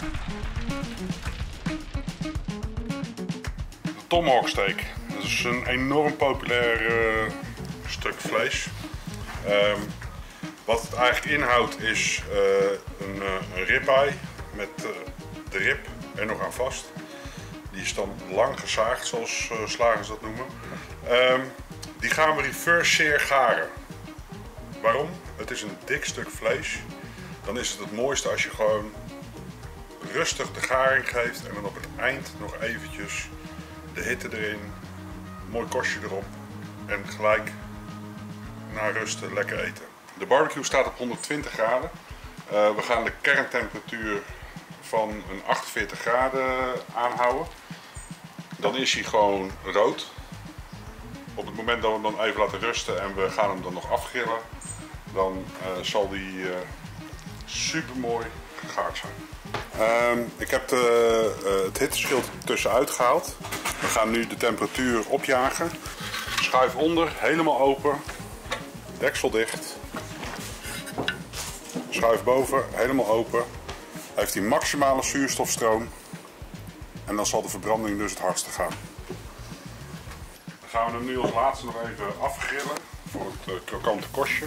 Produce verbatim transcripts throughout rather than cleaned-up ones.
De tomahawk steak. Dat is een enorm populair uh, stuk vlees. Um, wat het eigenlijk inhoudt is uh, een, uh, een ribeye met uh, de rib er nog aan vast. Die is dan lang gezaagd, zoals uh, slagers dat noemen. Um, die gaan we reverse sear garen. Waarom? Het is een dik stuk vlees. Dan is het het mooiste als je gewoon rustig de garing geeft en dan op het eind nog eventjes de hitte erin, een mooi kostje erop en gelijk na rusten lekker eten. De barbecue staat op honderdtwintig graden. Uh, we gaan de kerntemperatuur van een achtenveertig graden aanhouden. Dan is hij gewoon rood. Op het moment dat we hem dan even laten rusten en we gaan hem dan nog afgrillen, dan uh, zal die uh, super mooi gegaard zijn. Um, ik heb de, uh, het hitteschild tussenuit gehaald. We gaan nu de temperatuur opjagen. Schuif onder, helemaal open. Deksel dicht. Schuif boven, helemaal open. Heeft hij maximale zuurstofstroom. En dan zal de verbranding dus het hardste gaan. Dan gaan we hem nu als laatste nog even afgrillen voor het uh, krokante kostje.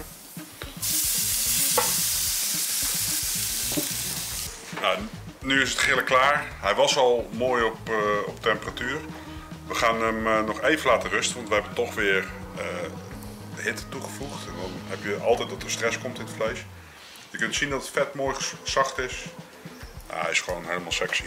Nou, nu is het grillen klaar. Hij was al mooi op, uh, op temperatuur. We gaan hem uh, nog even laten rusten, want we hebben toch weer uh, de hitte toegevoegd. En dan heb je altijd dat er stress komt in het vlees. Je kunt zien dat het vet mooi zacht is. Nou, hij is gewoon helemaal sexy.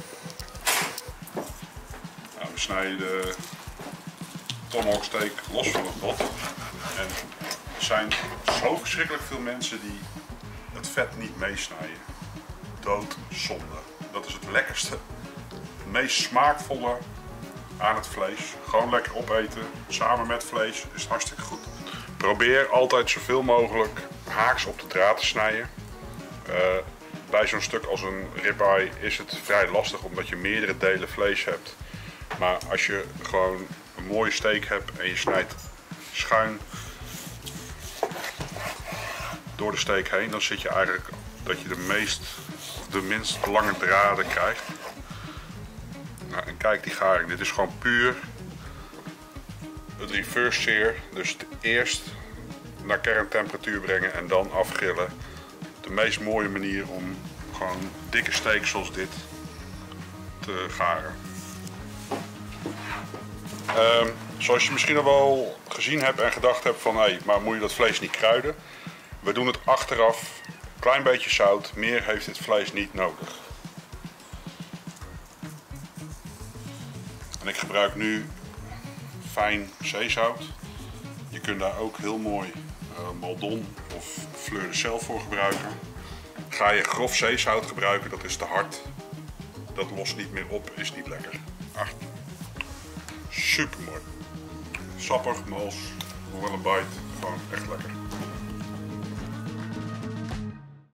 Nou, we snijden de tomahawk steak los van het bot. En er zijn zo verschrikkelijk veel mensen die het vet niet meesnijden. Doodzonde. Dat is het lekkerste, het meest smaakvolle aan het vlees. Gewoon lekker opeten, samen met vlees, is hartstikke goed. Probeer altijd zoveel mogelijk haaks op de draad te snijden. Uh, bij zo'n stuk als een ribeye is het vrij lastig omdat je meerdere delen vlees hebt. Maar als je gewoon een mooie steak hebt en je snijdt schuin door de steak heen, dan zit je eigenlijk dat je de meest de minst lange draden krijgt. Nou, en kijk die garing, dit is gewoon puur het reverse sear. Dus eerst naar kerntemperatuur brengen en dan afgrillen. De meest mooie manier om gewoon dikke steaks zoals dit te garen. Um, zoals je misschien al wel gezien hebt en gedacht hebt van hé, hey, maar moet je dat vlees niet kruiden? We doen het achteraf. Klein beetje zout, meer heeft dit vlees niet nodig. En ik gebruik nu fijn zeezout. Je kunt daar ook heel mooi uh, Maldon of Fleur de Sel voor gebruiken. Ga je grof zeezout gebruiken, dat is te hard. Dat lost niet meer op, is niet lekker. Ach, super mooi. Sappig, mals, nog wel een bite, gewoon echt lekker.